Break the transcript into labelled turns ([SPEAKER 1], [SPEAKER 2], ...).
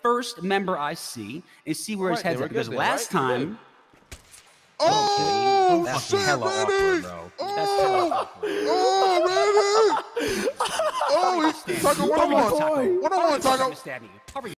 [SPEAKER 1] first member I see and see where his head's at. Because last time.
[SPEAKER 2] Oh,
[SPEAKER 1] that's
[SPEAKER 2] shit,
[SPEAKER 1] hella awkward, bro. That's hella awkward.
[SPEAKER 2] Oh, really? Oh, he's Taco. What I want, Taco?